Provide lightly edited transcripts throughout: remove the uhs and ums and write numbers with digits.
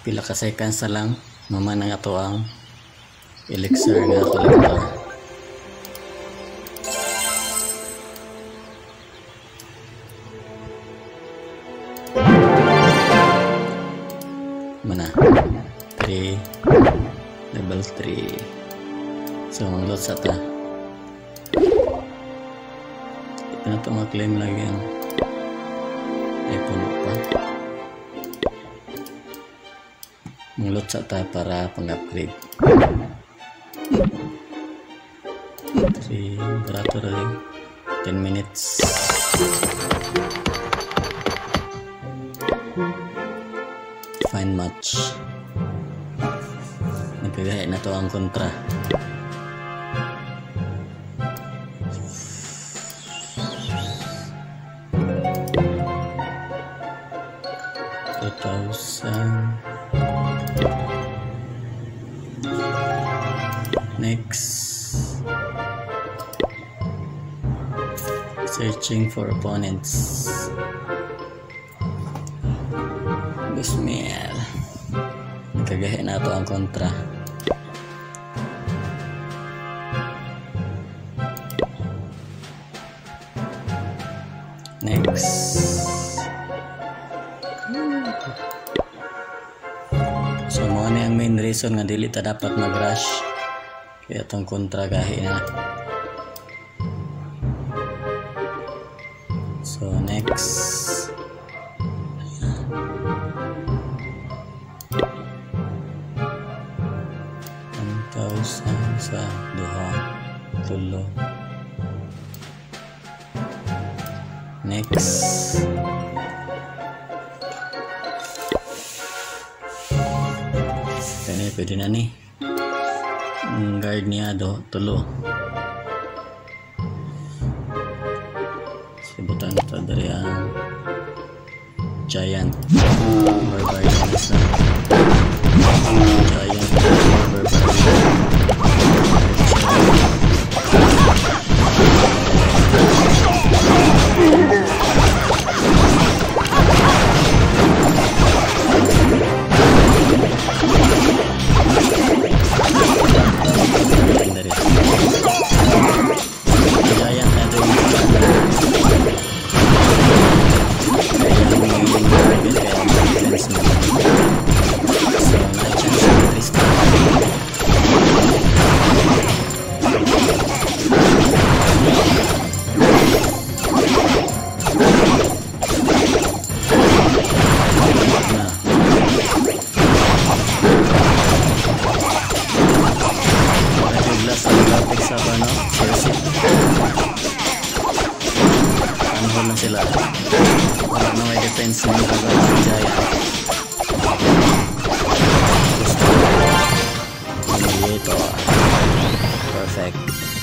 pila ka seconds na lang mamanang ato ang elixir nga collector. Mana 3 level 3. So manglot sa ta ito na ito mag-claim lagi ang iPhone pa. Manglot sa ta para pang-upgrade 3 barato rin 10 minutes. Find match. Nagkagaya na to ang kontra. Next, searching for opponents. Gusmiel. Nagkagahe na ito ang kontra. Next. So mo na ang main reason nga dili ta dapat mag-rush. Kaya itong kontra gahe na. So next. 1,000 sa duha tulo. Next. Kani pwede na ni. Guard niya do tulo. Sibutan ito dari ang giant barbarians na giant na sila. Wala na may defense ng kagawang giant. Humiliator. Perfect.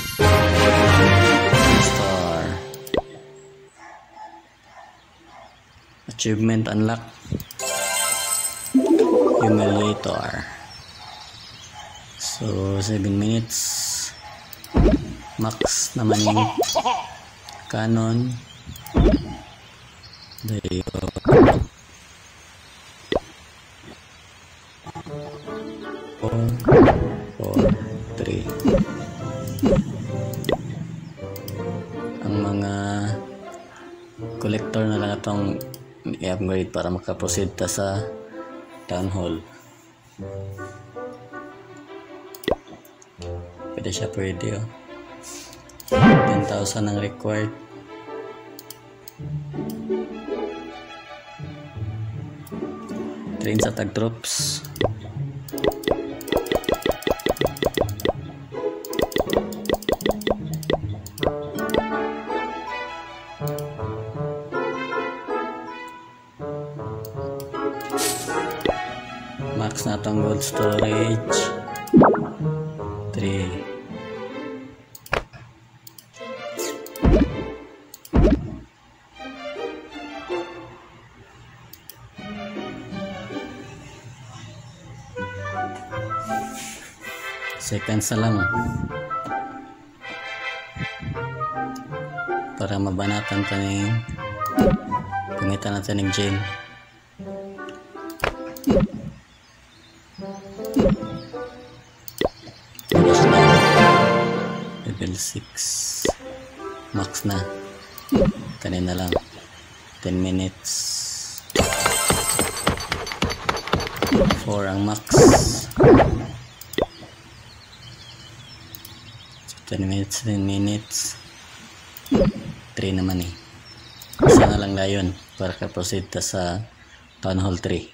Star. Achievement unlock. Humiliator. So 7 minutes. Max naman yung Canon. There you go. 4, 3. Ang mga collector na lang itong i-upgrade para makaproceed ta sa town hall. Pwede siya pwede 10,000 ang required. Train sa tag troops. Max na itong gold storage 3. Seconds na lang para mabanatan pa ning pangitan natin ng gem. level 6 max na. Kanina lang 10 minutes 4 ang max. 10 minutes 3 naman eh. Isa na lang layon para ka-proceed ta sa Town Hall 3.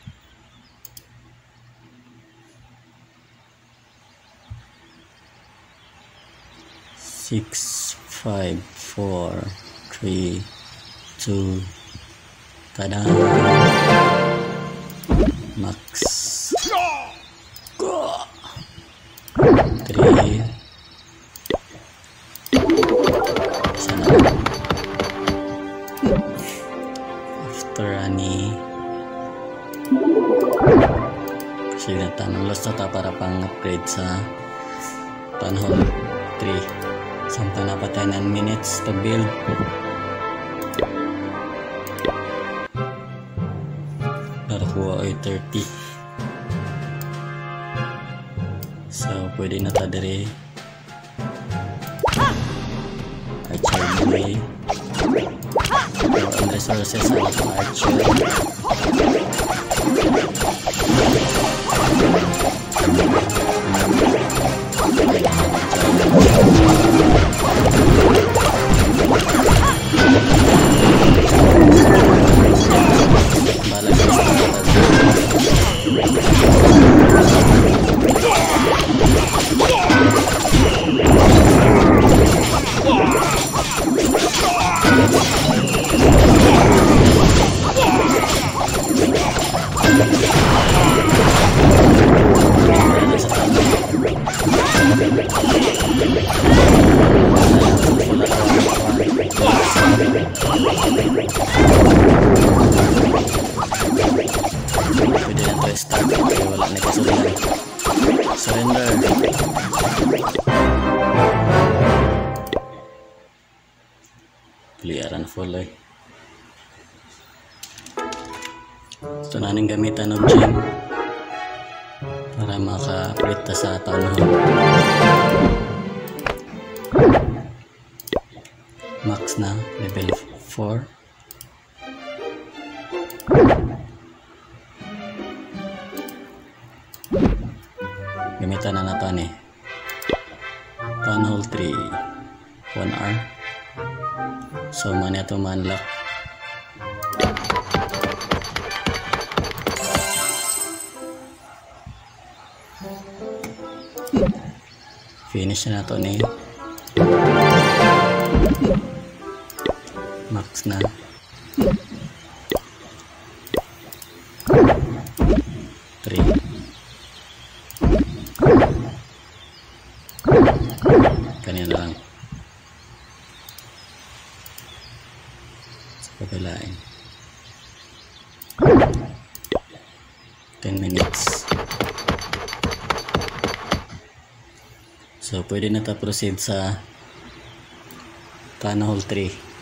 6, 5, 4, 3, 2, tada! Max. Go! 3. Sana. After ani. Kasi natanong lost na ta para pang upgrade sa Town Hall 3. Sampai na pa 10 minutes to build. Nakakuha ay 30. So pwede na ta diri Archer Way. Ang resources ay Archer. Pwede na to start kaya wala na kasundan. Surrender. Clearan full eh. Ito na ning gamitan ng gem para maka-upgrade ta sa Town Hall. Max na level 4. Gamitan na nato ni Town Hall 3 1R. So man ito man-lock. Finish na nato ni max na. Kanina lang sa pagalain 10 minutes. So pwede na ta proceed sa Town Hall 3.